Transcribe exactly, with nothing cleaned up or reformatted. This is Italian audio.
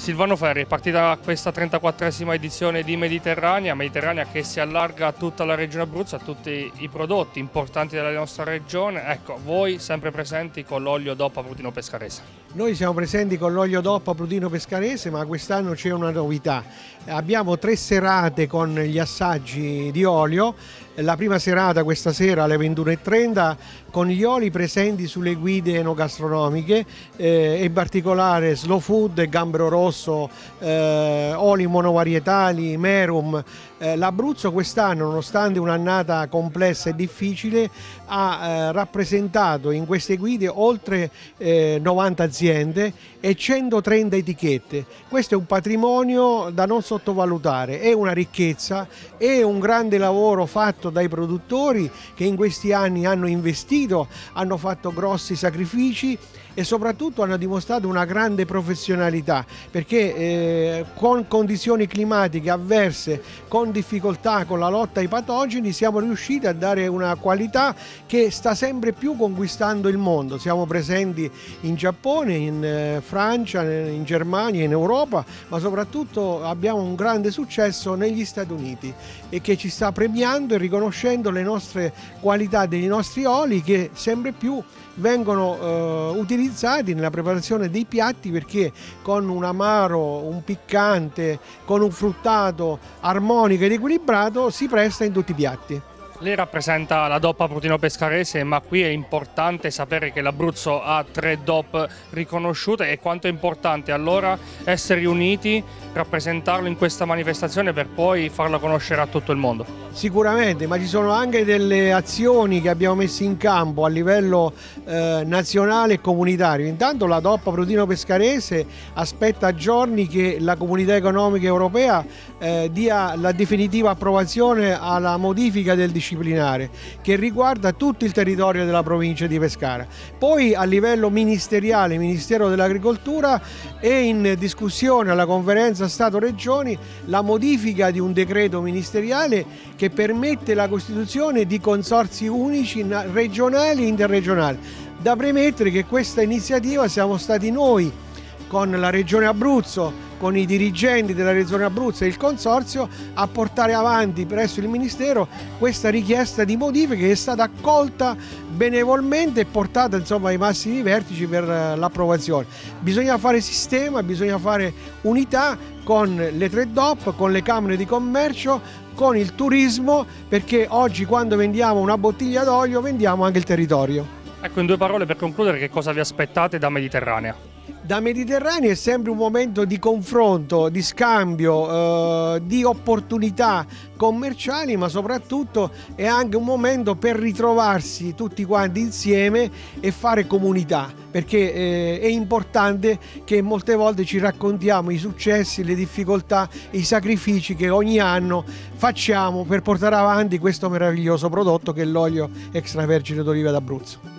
Silvano Ferri, partita questa trentaquattresima edizione di Mediterranea, Mediterranea che si allarga a tutta la regione Abruzzo, a tutti i prodotti importanti della nostra regione. Ecco, voi sempre presenti con l'olio D O P Aprutino Pescarese. Noi siamo presenti con l'olio D O P Aprutino Pescarese, ma quest'anno c'è una novità. Abbiamo tre serate con gli assaggi di olio. La prima serata questa sera alle ventuno e trenta con gli oli presenti sulle guide enogastronomiche, eh, in particolare Slow Food, Gambero Rosso, eh, oli monovarietali, Merum. Eh, L'Abruzzo quest'anno, nonostante un'annata complessa e difficile, ha eh, rappresentato in queste guide oltre eh, novanta aziende e centotrenta etichette. Questo è un patrimonio da non sottovalutare, è una ricchezza, è un grande lavoro fatto dai produttori che in questi anni hanno investito, hanno fatto grossi sacrifici e soprattutto hanno dimostrato una grande professionalità, perché eh, con condizioni climatiche avverse, con difficoltà, con la lotta ai patogeni, siamo riusciti a dare una qualità che sta sempre più conquistando il mondo. Siamo presenti in Giappone, in eh, Francia, in Germania, in Europa, ma soprattutto abbiamo un grande successo negli Stati Uniti e che ci sta premiando e riconoscendo le nostre qualità dei nostri oli, che sempre più vengono eh, utilizzati nella preparazione dei piatti, perché con un amaro, un piccante, con un fruttato armonico ed equilibrato si presta in tutti i piatti. Lei rappresenta la D O P Aprutino Pescarese, ma qui è importante sapere che l'Abruzzo ha tre D O P riconosciute e quanto è importante allora essere uniti, rappresentarlo in questa manifestazione per poi farla conoscere a tutto il mondo. Sicuramente, ma ci sono anche delle azioni che abbiamo messo in campo a livello eh, nazionale e comunitario. Intanto la D O P Aprutino Pescarese aspetta a giorni che la Comunità Economica Europea eh, dia la definitiva approvazione alla modifica del disciplinare che riguarda tutto il territorio della provincia di Pescara. Poi a livello ministeriale, Ministero dell'Agricoltura, è in discussione alla conferenza Stato-Regioni la modifica di un decreto ministeriale che permette la costituzione di consorzi unici regionali e interregionali. Da premettere che questa iniziativa siamo stati noi con la Regione Abruzzo, con i dirigenti della Regione Abruzzo e il Consorzio, a portare avanti presso il Ministero questa richiesta di modifica che è stata accolta benevolmente e portata insomma ai massimi vertici per l'approvazione. Bisogna fare sistema, bisogna fare unità con le tre D O P, con le Camere di Commercio, con il turismo, perché oggi quando vendiamo una bottiglia d'olio vendiamo anche il territorio. Ecco, in due parole per concludere, che cosa vi aspettate da Mediterranea? Da Mediterranea è sempre un momento di confronto, di scambio, eh, di opportunità commerciali, ma soprattutto è anche un momento per ritrovarsi tutti quanti insieme e fare comunità, perché eh, è importante che molte volte ci raccontiamo i successi, le difficoltà, i sacrifici che ogni anno facciamo per portare avanti questo meraviglioso prodotto che è l'olio extravergine d'oliva d'Abruzzo.